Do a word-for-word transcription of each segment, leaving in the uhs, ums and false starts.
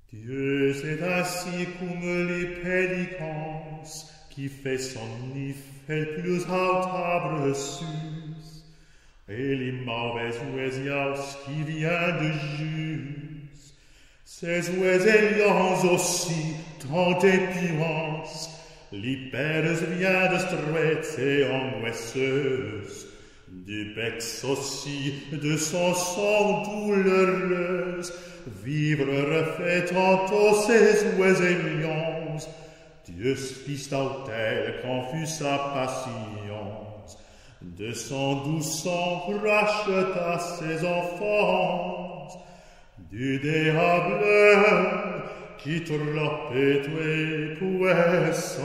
Dieu c'est ainsi comme les pélicans qui fait son nid fait plus haut arbre sus, et les mauvaises oiseaux qui viennent de jus. Ces oiseaux aussi tant épuants, les pères viennent de straites et angoisseuses, du bec aussi de son sang douloureuse, vivre refait tantôt ces oiseaux. Dieu fils d'autel quand fut sa patience, de son doux sang racheta ses enfants, du diable qui trompait et puissance.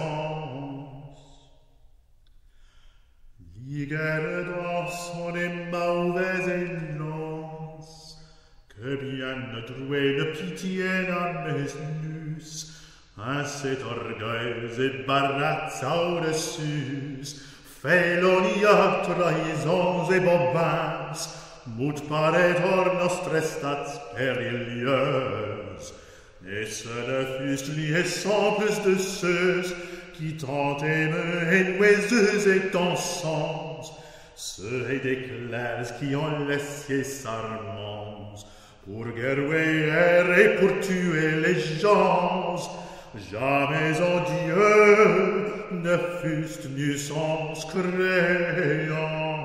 Ligueur dans son mauvaise élance, que bien ne trouver de pitié dans mes nus, un cet orgueil et barazza au-dessus, félonia, trahisons et bobins, mut paretor nostre stats périlleuses, et ce ne fussent liés sans plus de ceux qui tant aiment et nuiseux et dansants, ceux et des clercs qui ont laissé sarments, pour guerroyer et pour tuer les gens, jamais en Dieu ne fussent nuisance créance.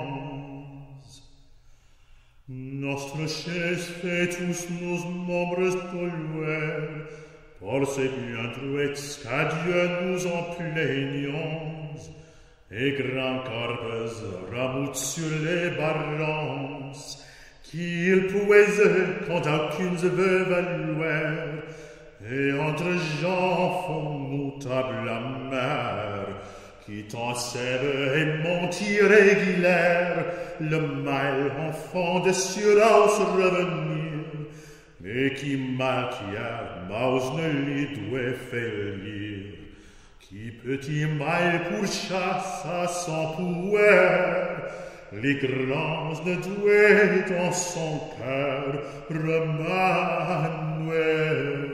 Notre chaise fait tous nos membres polluer, pour ces bien truettes qu'à Dieu nous en plaignons, et grands corps ramoutent sur les barrons, qu'ils puisent quand aucunes veut valoir, et entre gens font moutable la mer, qui t'en sève et mentir régulière, le mal enfant de surance revenir, et qui mal qui a, maus ne lui doit faillir, qui petit mal pour chasse à son pouvoir, les grands ne doivent dans son cœur remanier.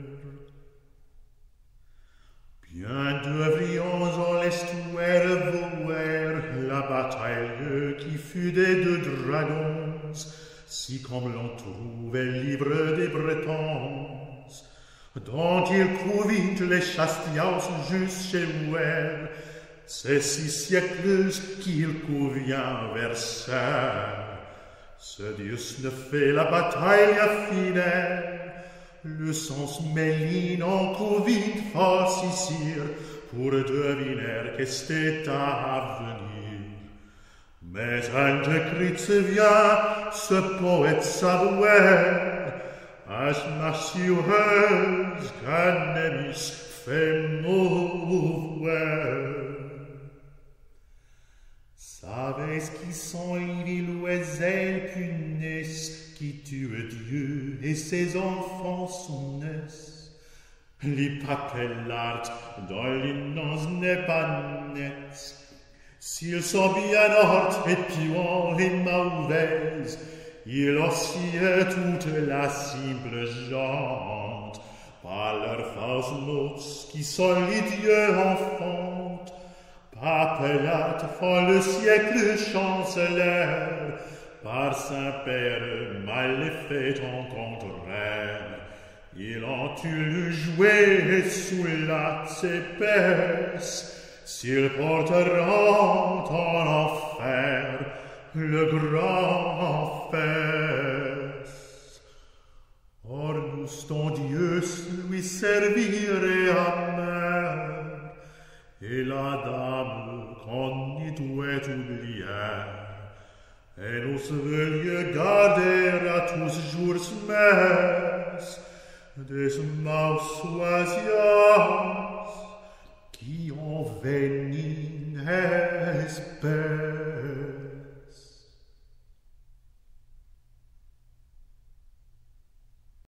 Bien devrions en l'estuaire voir la bataille qui fut des deux dragons, si comme l'on trouve livre des Bretons, dont il couvite les chastias juste chez moi, ces six siècles qu'il convient verser. Ce Dieu ne fait la bataille finale, le sens méline en couvite facissir, pour deviner qu'est-ce à venir. Mais un décrit vient, ce poète savoir, à m'assureuse qu'un émis fait mouvoir. Savez-ce qui sont les villes oiseaux punaisses qui tuent Dieu et ses enfants sous naissent? Les papellards dont l'innonce n'est pas nette, s'ils sont bien ortes et puants et mauvaises, ils oscillent toute la simple gente, par leurs fausses mots qui sont les dieux enfantent. Papellards font le siècle chancelaire, par Saint-Père mal fait en contraire. Ils ont eu le jouet sous latte épaisse, s'ils porteront en enfer le grand enfer. Or nous, ton Dieu, lui servirait à mer, et la dame qu'on y doit oublier, et nous veuillons garder à tous jours messe, des maus oisiaux